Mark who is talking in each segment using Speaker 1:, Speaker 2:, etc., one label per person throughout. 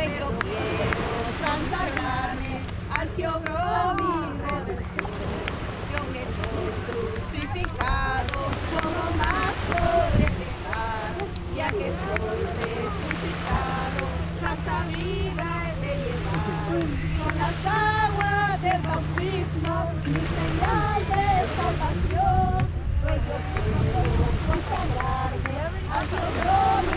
Speaker 1: pues yo quiero consagrarme al que obró mi redención. Yo que estoy crucificado, como más podré pecar, ya que estoy resucitado, santa vida he de llevar. Son las aguas del bautismo, mi señal de salvación, pues yo quiero consagrarme al que obró mi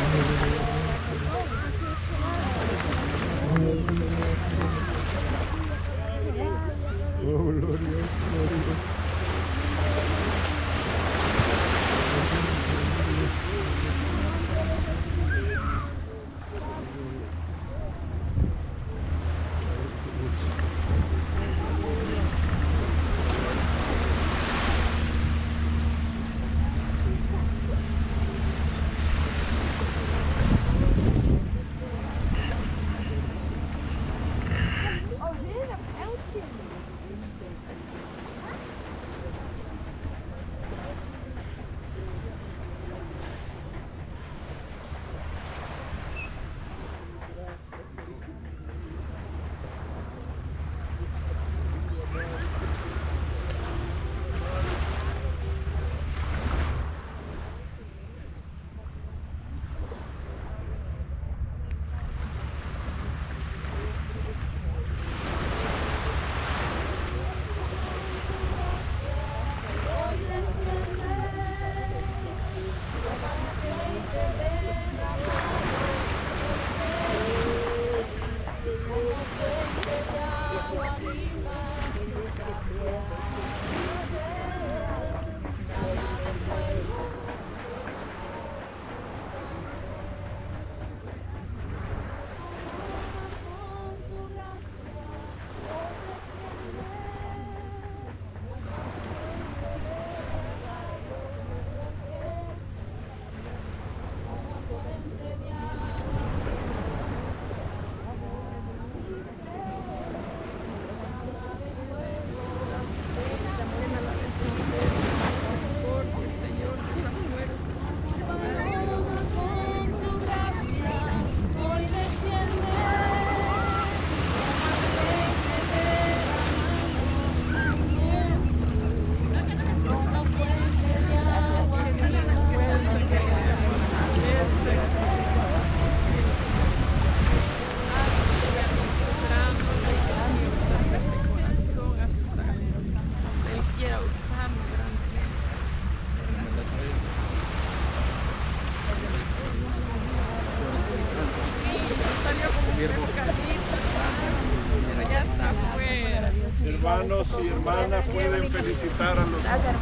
Speaker 2: Hermanos y hermanas pueden felicitar a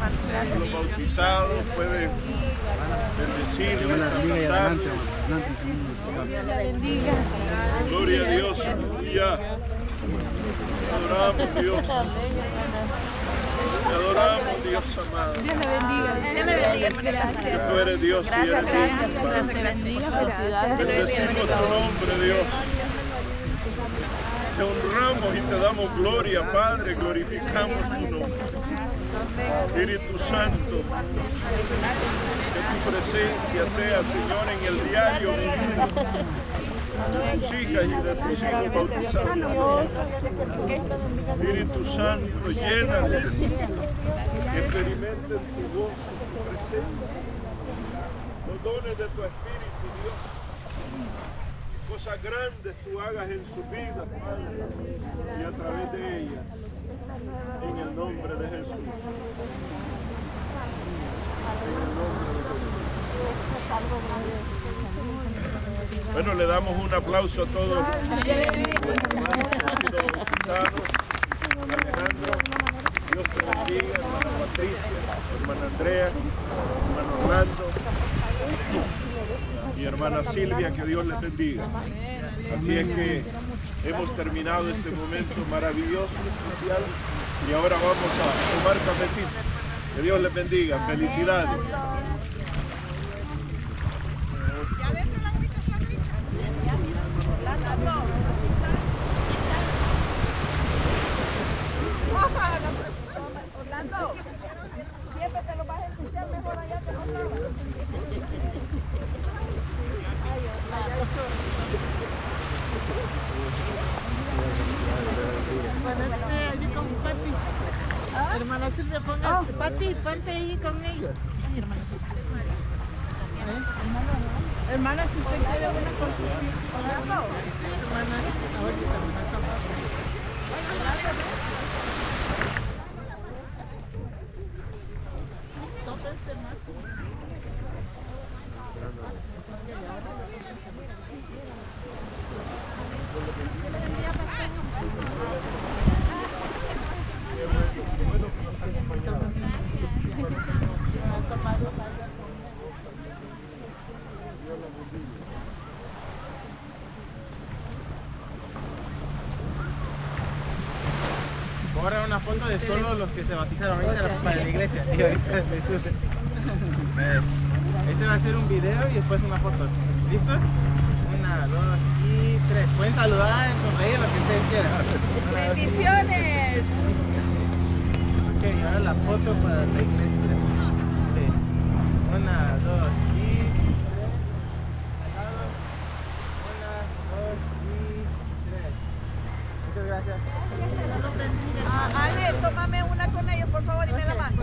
Speaker 2: los bautizados, pueden bendecirles, abrazarles. Gloria a Dios, aleluya. Adoramos Dios. Te adoramos, Dios amado.
Speaker 1: Dios le bendiga. Dios le bendiga, hermanita.
Speaker 2: Que tú eres Dios y eres digno, Padre.
Speaker 1: Te bendiga.
Speaker 2: Bendecimos tu nombre, Dios. Te honramos y te damos gloria, Padre. Glorificamos tu nombre. Espíritu Santo, que tu presencia sea, Señor, en el diario de tus hijas y de tus hijos bautizados. Espíritu Santo, llénales, que experimenten tu gozo, tu presencia, los dones de tu Espíritu, Dios. Cosas grandes tú hagas en su vida, Padre, y a través de ellas, en el nombre de Jesús. En el nombre de Jesús. Bueno, le damos un aplauso a todos los hermanos que han sido bautizados. Alejandro, Dios te bendiga, hermana Patricia, hermana Andrea, hermano Orlando y hermana Silvia, que Dios les bendiga. Así es que hemos terminado este momento maravilloso, especial, y ahora vamos a tomar cafecito. Que Dios les bendiga. Felicidades.
Speaker 1: Orlando, siempre te lo vas a ensuciar mejor allá que no estabas.
Speaker 3: Hermana Silvia, ponga, Pati, ponte ahí con ellos.
Speaker 1: Hermana, si usted quiere una cosa,
Speaker 3: Sí, hermana. Ahorita me saca foto. Tópense más. Ahora una foto de solo los que se bautizaron ahorita para la iglesia. Y ahorita este va a ser un video y después una foto. ¿Listo? 1, 2 y 3. Pueden saludar, sonreír, lo que ustedes quieran.
Speaker 1: bendiciones.
Speaker 3: Ok, y ahora la foto para la iglesia. Okay. 1, 2 y 3. Al lado. 1, 2 y 3. Muchas gracias.
Speaker 1: Ale, tómame una con ellos, por favor, y me la mando.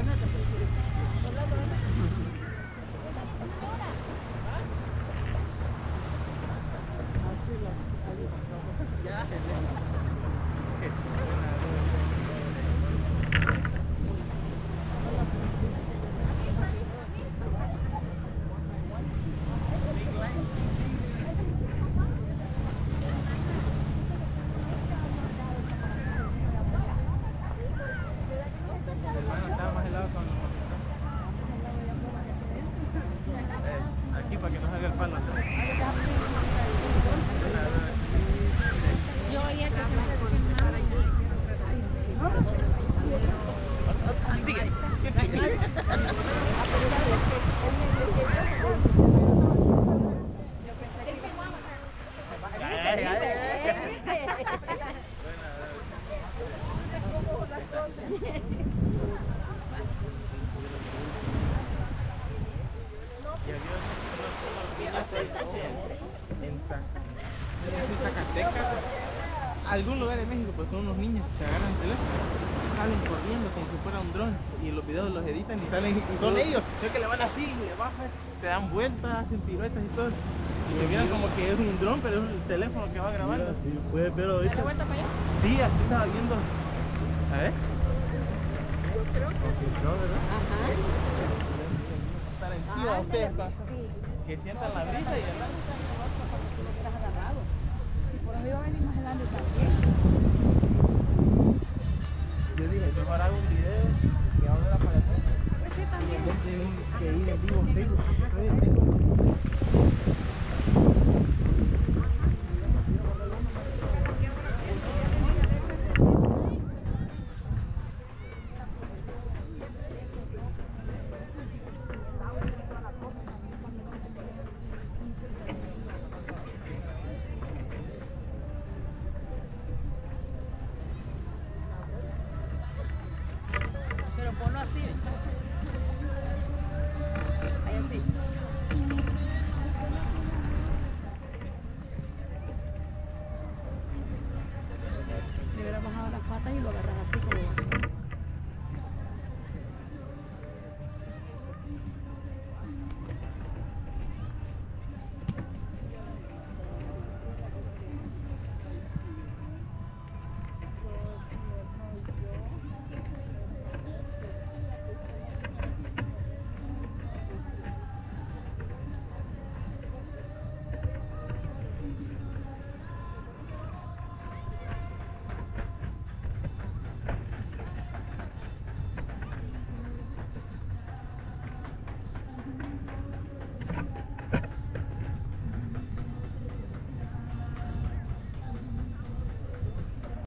Speaker 3: Aquí para que no salga el palo.
Speaker 4: Yo oía que se
Speaker 3: Sigue. ¿Quién sigue? En Zacatecas, algún lugar de México, pues son unos niños que agarran el teléfono y salen corriendo como si fuera un dron y los videos los editan y salen y son ellos, creo que le van así, le bajan, se dan vueltas, hacen piruetas y todo y se miran como que es un dron pero es el teléfono que va grabando.
Speaker 2: ¿Puedes ver ahorita?
Speaker 1: ¿Dale vuelta para allá?
Speaker 3: Sí, así estaba viendo. A ver. No, ¿verdad? Estar encima de ustedes, que sientan la brisa y el
Speaker 1: Por eso iba a venir más adelante también.
Speaker 3: yo dije, mejor hago un video que ahora para atrás.
Speaker 1: Pues sí, también.
Speaker 3: Que ir en vivo en Facebook.
Speaker 1: Pero ponlo así.